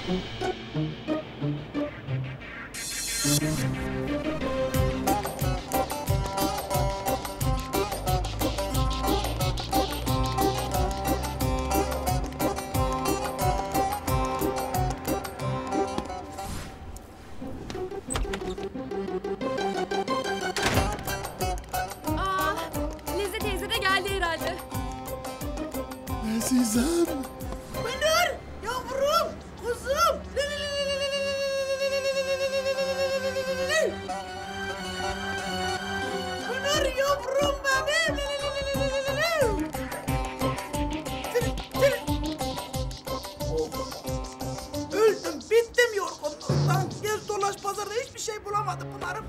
Leze teyze de geldi herhalde. Azizem. Pınar! Yavrum! Kuzum! Pınar yavrum benim! Öldüm, bittim yorgunluktan. Gez dolaş pazarda hiçbir şey bulamadım Pınar'ım.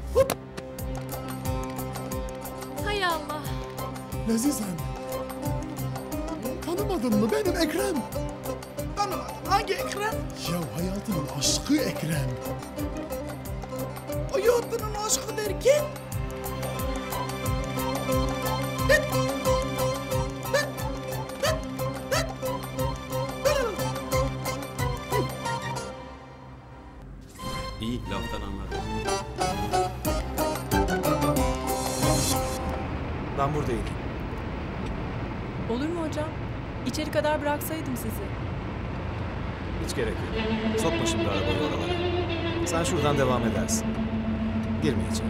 Hay Allah. Azizem. Tanımadın mı benim Ekrem? Tanımadım. Hangi Ekrem? Ya hayatının aşkı Ekrem. Hayatının aşkı derken? İyi, laftan anladım. Ben buradayım. Olur mu hocam? İçeri kadar bıraksaydım sizi. Hiç gerek yok. Sokma şimdi arabayı oralara. Sen şuradan devam edersin. Girme içeri.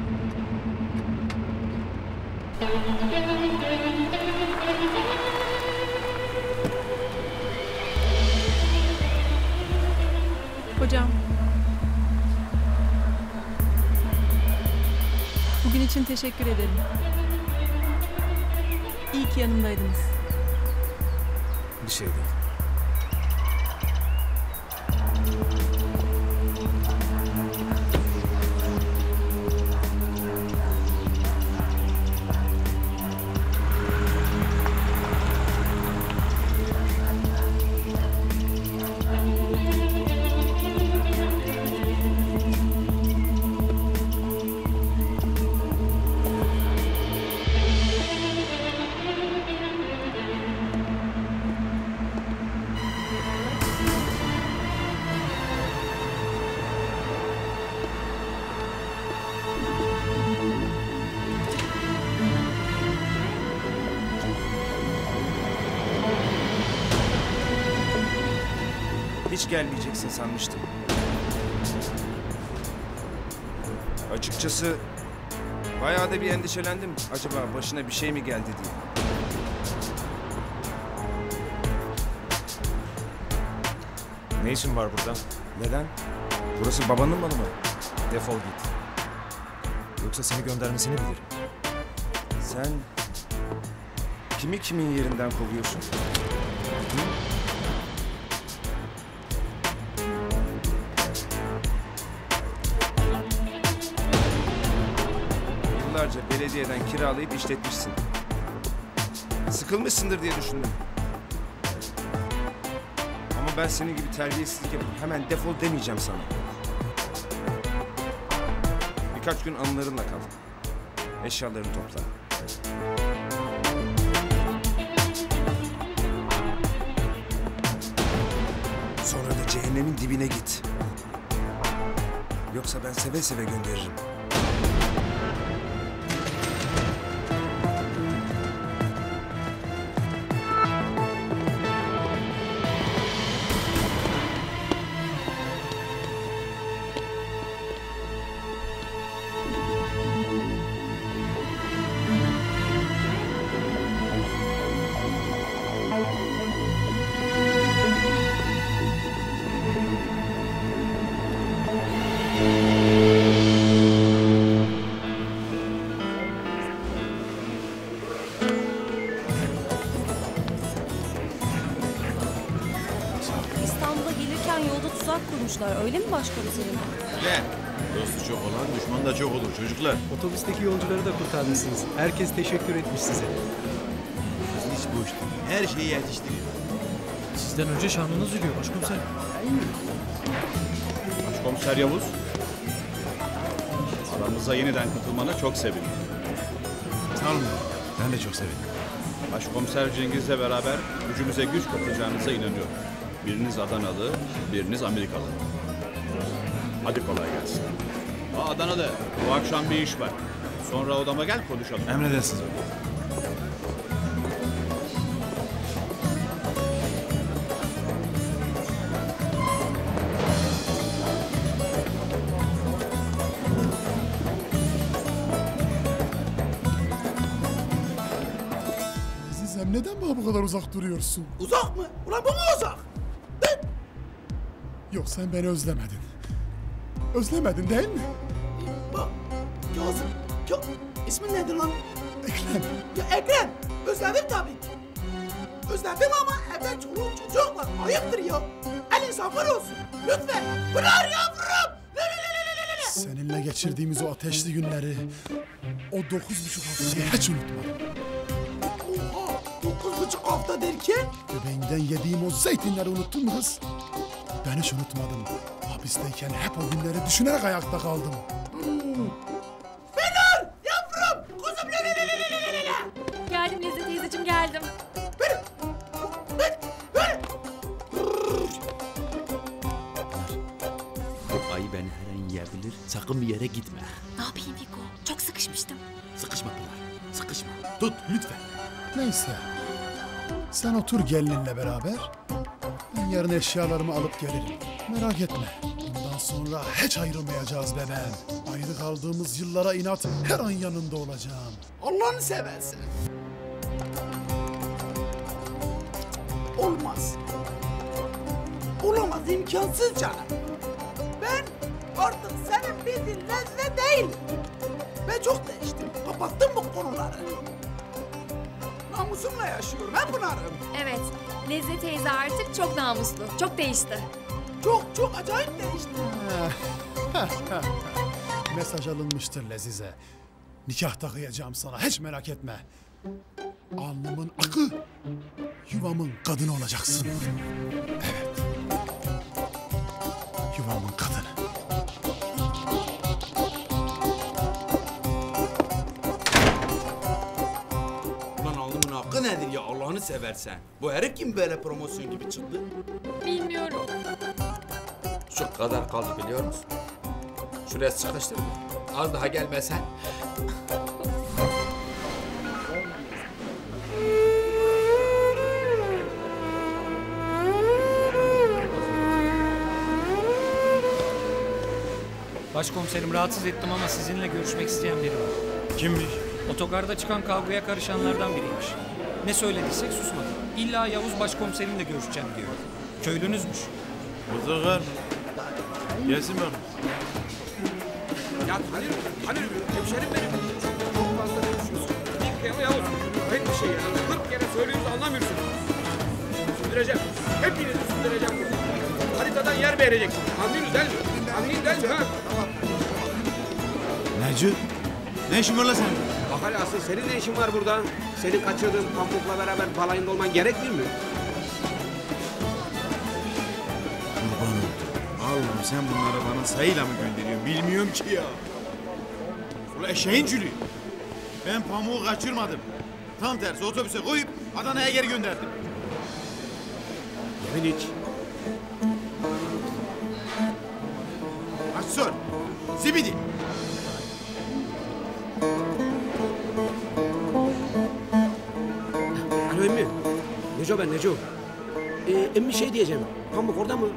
Hocam. Bugün için teşekkür ederim. İyi ki yanımdaydınız. Bir şey değil. Hiç gelmeyeceksin sanmıştım. Açıkçası bayağı da bir endişelendim. Acaba başına bir şey mi geldi diye. Ne işin var burada? Neden? Burası babanın malı mı? Defol git. Yoksa seni göndermesini bilirim. Sen kimi kimin yerinden kovuyorsun? Hı? Yıllarca belediyeden kiralayıp işletmişsin. Sıkılmışsındır diye düşündüm. Ama ben senin gibi terbiyesizlik yapıp hemen defol demeyeceğim sana. Birkaç gün anılarınla kal. Eşyalarını topla. Sonra da cehennemin dibine git. Yoksa ben seve seve gönderirim. İstanbul'a gelirken yolda tuzak kurmuşlar. Öyle mi başkomiserim? Ne? Dostu çok olan düşman da çok olur çocuklar. Otobüsteki yolcuları da kurtarmışsınız. Herkes teşekkür etmiş size. Sizin hiç boş değil. Her şeyi yetiştiriyor. Sizden önce şanınız yürüyor başkomiser. Başkomiser Yavuz, aramıza yeniden katılmana çok sevindim. Sağ olun. Ben de çok sevindim. Başkomiser Cengiz'le beraber gücümüze güç katacağınıza inanıyorum. Biriniz Adanalı, biriniz Amerikalı. Hadi kolay gelsin. Adanalı, bu akşam bir iş var. Sonra odama gel konuşalım. Emredersiniz. Azizem neden bana bu kadar uzak duruyorsun? Uzak mı? Ulan bu mu uzak? Yok sen beni özlemedin. Özlemedin değil mi? Bak Kazım. İsmin nedir lan? Ekrem. Ya Ekrem. Özledim tabii ki. Özledim ama evde çoluk çocuk var. Ayıptır ya. El insafır olsun. Lütfen. Bırak yavrum. Seninle geçirdiğimiz o ateşli günleri, o 9,5 haftayı hiç unutmadım. Oha. 9,5 hafta derken? Göbeğinden yediğim o zeytinleri unuttun mu kız? Ben hiç unutmadım. Hapisteyken hep o günleri düşünerek ayakta kaldım. Benar. Yavrum. Kuzum. Geldim Lezzet teyzeciğim geldim. Bu ayı beni her an yiyebilir. Sakın bir yere gitme. Ne yapayım Fiko? Çok sıkışmıştım. Sıkışma Pınar. Sıkışma. Tut lütfen. Neyse. Sen otur gelininle beraber. Ben yarın eşyalarımı alıp gelirim. Merak etme. Bundan sonra hiç ayrılmayacağız bebeğim. Ayrı kaldığımız yıllara inat her an yanında olacağım. Allah'ını seversen. Olmaz. Olamaz, imkansız canım. Ben artık senin bildiğin Lezzet değil. Ben çok değiştim. Kapattım bu konuları. Namusumla yaşıyorum ha Pınar'ım. Evet. Lezzet teyze artık çok namuslu. Çok değişti. Çok acayip değiştim. Mesaj alınmıştır Lezize. Nikah takıyacağım sana, hiç merak etme. Alnımın akı, yuvamın kadını olacaksın. Evet. Yuvamın kadını. Ulan alnımın hakkı nedir ya Allah'ını seversen? Bu herif kim böyle promosyon gibi çıktı? Bilmiyorum. Şu kadar kaldı biliyor musun? Şuraya sıkıştır. Az daha gelmesen. Başkomiserim rahatsız ettim ama sizinle görüşmek isteyen biri var. Kimmiş? Otogarda çıkan kavgaya karışanlardan biriymiş. Ne söylediysek susmadı. İlla Yavuz başkomiserimle görüşeceğim diyor. Köylünüzmüş. Mutlaka. Gelsin bakalım. Ya Halil, hemşerim benim. Çok fazla konuşuyorsun. Bir kere Yavuz. Hayır bir şey ya. 40 kere söylüyoruz anlamıyorsun. Sündüreceğim. Hepinizi sündüreceğim burada. Haritadan yer vereceksin. Anlıyorsunuz değil mi? Anlayın değil mi ha? Necip? Ne işin var lan senin? Bak hele asıl senin ne işin var burada? Senin kaçırdığın Pamuk'la beraber balayında olman gerek değil mi? Kurban oldum. Allah'ım sen bunları bana sayıyla mı gönderiyorsun? Bilmiyorum ki ya. Ulan eşeğin cülü. Ben pamuğu kaçırmadım. Tam tersi otobüse koyup Adana'ya geri gönderdim. Yemin iç. Aç sor. Zibidi. Alo emmi. Neco ben Neco. Emmi şey diyeceğim. Pamuk orada mı?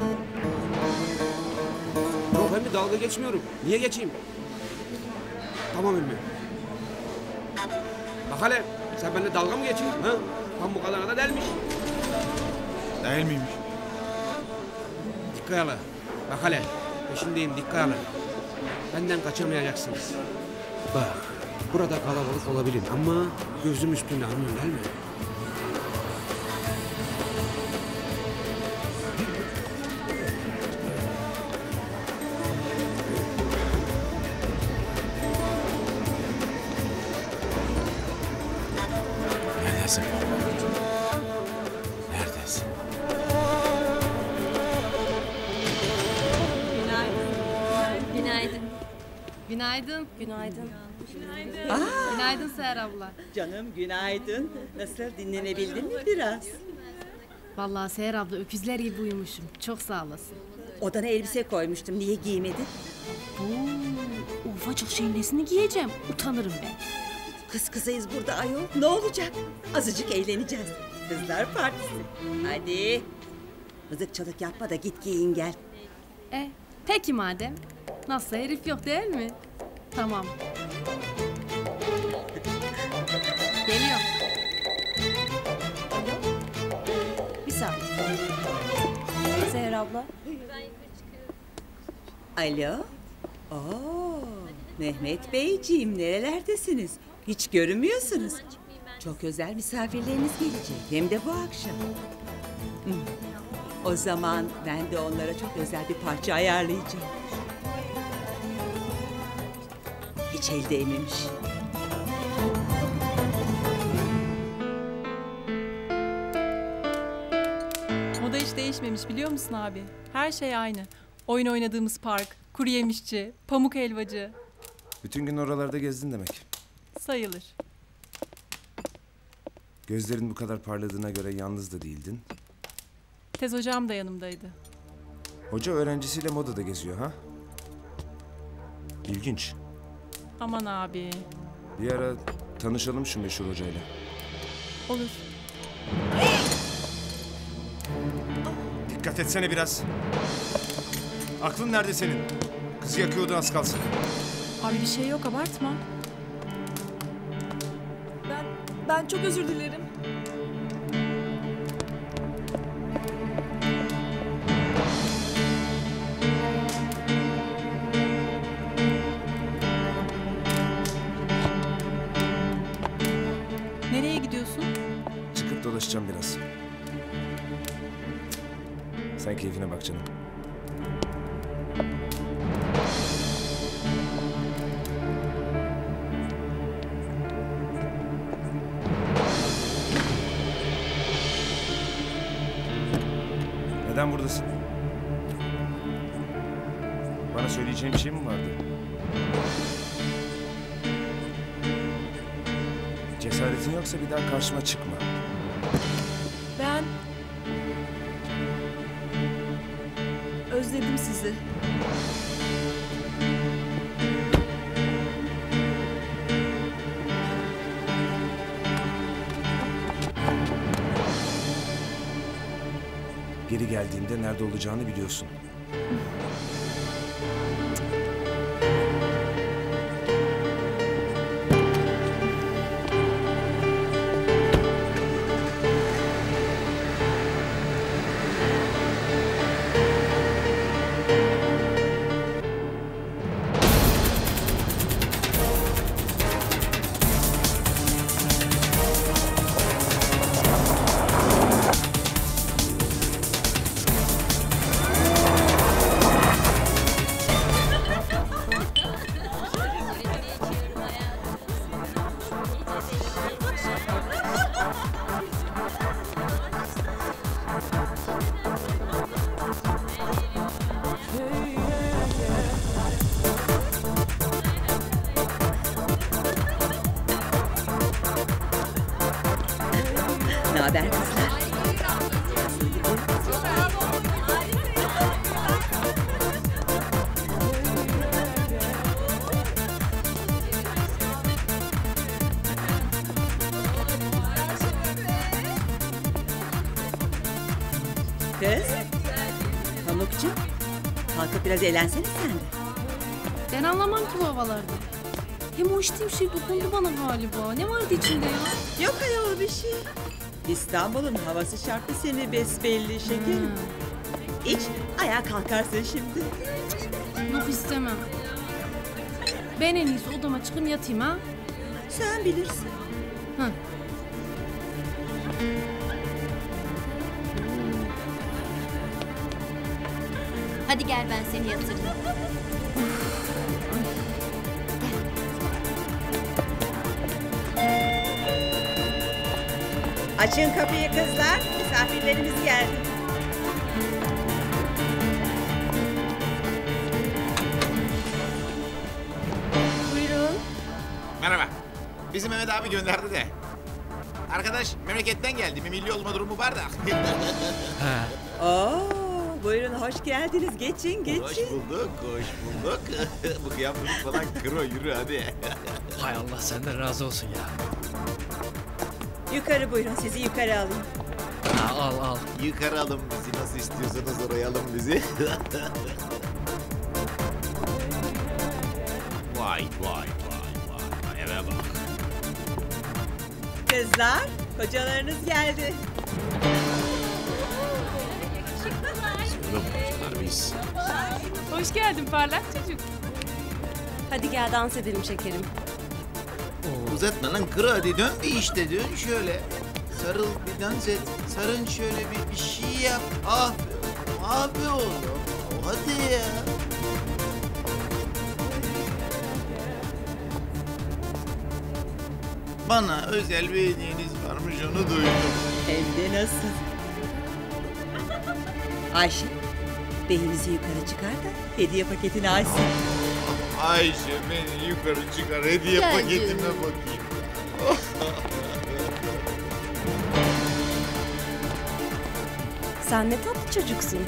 Yok emmi dalga geçmiyorum. Niye geçeyim? Tamam emmi. Bak hele sen benimle dalga mı geçiyorsun? Ha? Pamuk Adana'da delmiş. Değil miymiş? Dikkat ala. Bak hele peşindeyim dikkat ala. Benden kaçamayacaksınız. Bak burada kalabalık olabilir ama gözüm üstünde anlıyorsun değil mi? Neredesin? Neredesin? Günaydın. Günaydın. Günaydın. Günaydın. Günaydın. Günaydın. Seher abla. Günaydın. Günaydın. Günaydın. Günaydın. Günaydın. Günaydın. Günaydın. Günaydın. Günaydın. Günaydın. Günaydın. Günaydın. Günaydın Seher abla. Canım günaydın. Nasıl dinlenebildin mi biraz? Vallahi Seher abla öküzler gibi uyumuşum. Çok sağ olasın. Odana elbise koymuştum. Niye giymedin? Oo, ufacık şeyin nesini giyeceğim? Utanırım ben. Kız kızayız burada ayol. Ne olacak? Azıcık eğleneceğiz. Kızlar partisi. Hadi. Mızıkçılık yapma da git giyin gel. Peki madem. Nasıl herif yok değil mi? Tamam. Geliyorum. Bir saniye. Seher abla. Alo. Oo, Mehmet Beyciğim nerelerdesiniz? Hiç görünmüyorsunuz. Çok özel misafirleriniz gelecek. Hem de bu akşam. O zaman ben de onlara çok özel bir parça ayarlayacağım. Hiç el değmemiş. Moda hiç değişmemiş biliyor musun abi? Her şey aynı. Oyun oynadığımız park, kuru yemişçi, pamuk helvacı. Bütün gün oralarda gezdin demek. Sayılır. Gözlerin bu kadar parladığına göre yalnız da değildin. Tez hocam da yanımdaydı. Hoca öğrencisiyle modada geziyor ha? İlginç. Aman abi. Bir ara tanışalım şu meşhur hocayla. Olur. Dikkat etsene biraz. Aklın nerede senin? Kızı yakıyordu az kalsın. Abi bir şey yok abartma. Ben çok özür dilerim. Nereye gidiyorsun? Çıkıp dolaşacağım biraz. Sen keyfine bak canım. Neden buradasın? Bana söyleyeceğin bir şey mi vardı? Cesaretin yoksa bir daha karşıma çıkma. Ben özledim sizi. Geri geldiğinde nerede olacağını biliyorsun. Ne haber kızlar? Kız, Pamukcuğum, kalkıp biraz eğlensene sen de. Ben anlamam ki bu havalarda. Hem o içtiğim şey dokundu bana galiba. Ne vardı içinde ya? Yok ayol bir şey. İstanbul'un havası çarptı seni besbelli şekerim. İç, ayağa kalkarsın şimdi. Yok istemem. Ben en iyisi odama çıkayım yatayım ha. Sen bilirsin. Hı. Hadi gel ben seni yatırayım. Açın kapıyı kızlar, misafirlerimiz geldi. Buyurun. Merhaba. Bizim Mehmet abi gönderdi de. Arkadaş memleketten geldi. Bir milli olma durumu var da. Oo, buyurun hoş geldiniz. Geçin geçin. Hoş bulduk, hoş bulduk. Bu kıyafet falan kro yürü hadi. Hay Allah senden razı olsun ya. Yukarı buyurun, sizi yukarı alayım. Al. Yukarı alın bizi, nasıl istiyorsanız oraya alın bizi. Vay. Eve bak. Kızlar, kocalarınız geldi. Oğlum kocalar biz. Hoş geldin parlak çocuk. Hadi gel dans edelim şekerim. Uzatma lan kro hadi dön bir işte dön şöyle. Sarıl bir dans et. Sarın şöyle bir şey yap. Abi oğlum. Hadi ya. Bana özel bir hediyeniz varmış onu duydum. Hem de nasıl? Ayşe, beyimizi yukarı çıkar da hediye paketini açsın. Ayşe beni yukarı çıkar hediye Gel paketime canım. bakayım. Sen ne tatlı çocuksun.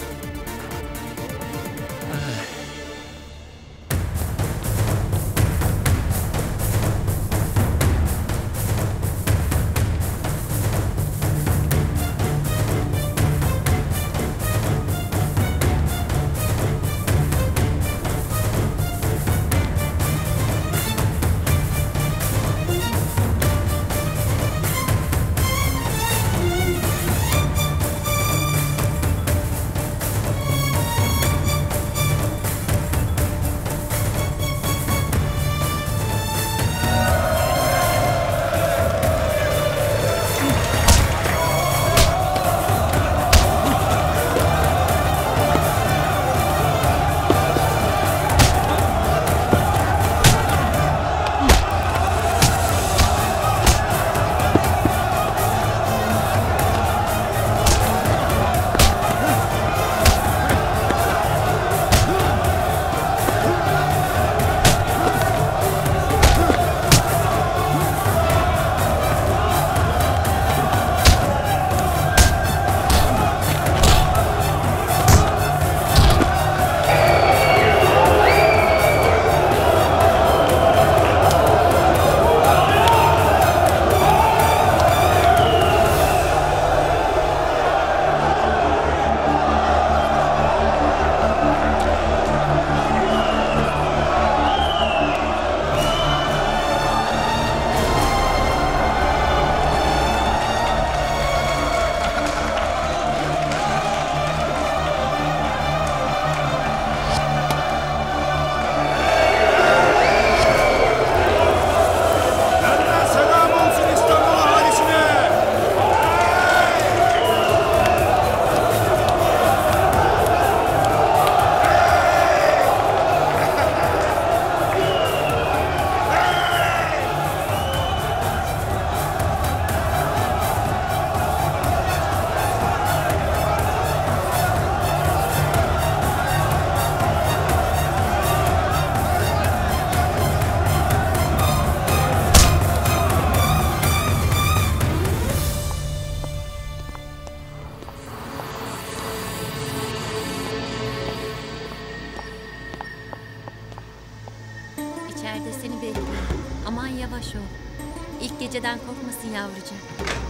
İçeride seni bekliyor. Aman yavaş ol. İlk geceden korkmasın yavrucuğum.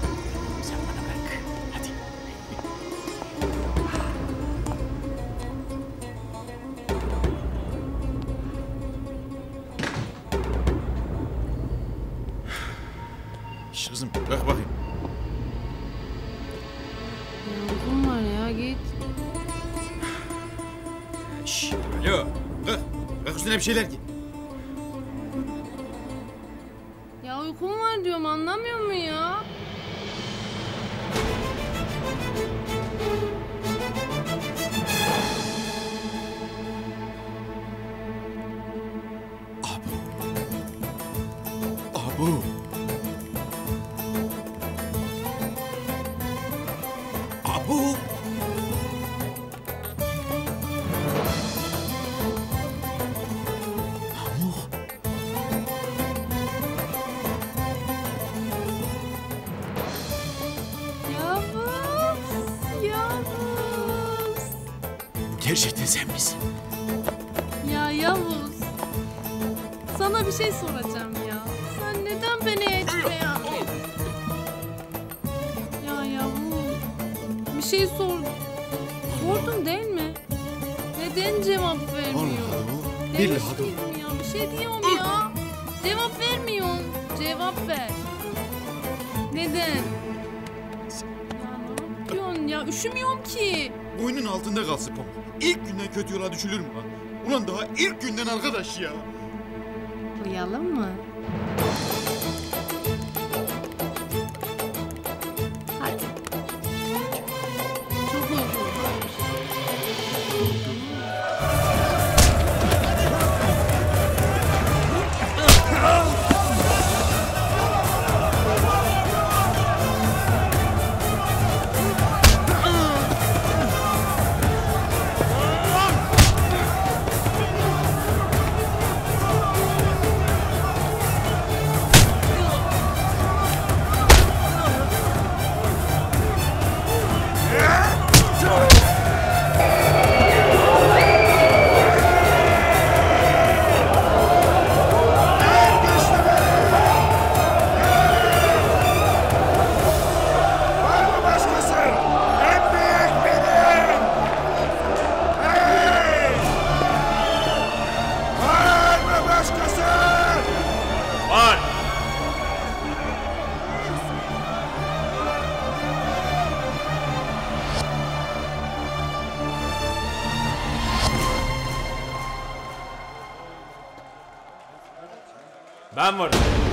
Sen bana bırak. Hadi. Şş kızım bak bakayım. Uykum var ya git. Şş alo. Kalk. Kalk üstüne bir şeyler giy. Ya uykum var diyorum anlamıyor musun ya? Abu. Abu. Pamuk. Gerçekten sen misin? Ya Yavuz. Sana bir şey soracağım ya. Sen neden beni eğitimde ya? Ya Yavuz. Bir şey sordum. Sordun değil mi? Neden cevap vermiyor? Billahi Demiştim ya. Bir şey diyorum ya. Cevap vermiyorsun. Cevap ver. Neden? Ya ne yapıyorsun ya? Üşümüyorum ki. Boynun altında kalsın Pamuk. İlk günden kötü yola düşülür mü lan? Ulan daha ilk günden arkadaş ya. Uyuyalım mı? Hadi. Çok uygun. Ben varım.